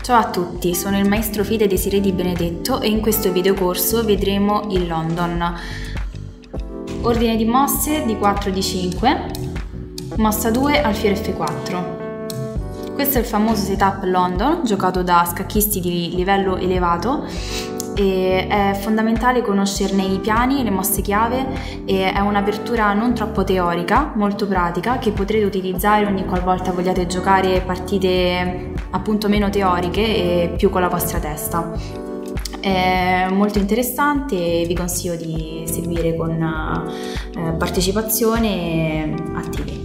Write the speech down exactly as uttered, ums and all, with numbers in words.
Ciao a tutti, sono il maestro Fide Desiree Di Benedetto e in questo videocorso vedremo il London. Ordine di mosse di quattro di cinque, mossa due alfiere effe quattro. Questo è il famoso setup London, giocato da scacchisti di livello elevato, e è fondamentale conoscerne i piani e le mosse chiave, e è un'apertura non troppo teorica, molto pratica, che potrete utilizzare ogni qualvolta vogliate giocare partite appunto meno teoriche e più con la vostra testa. È molto interessante e vi consiglio di seguire con eh, partecipazione attiva.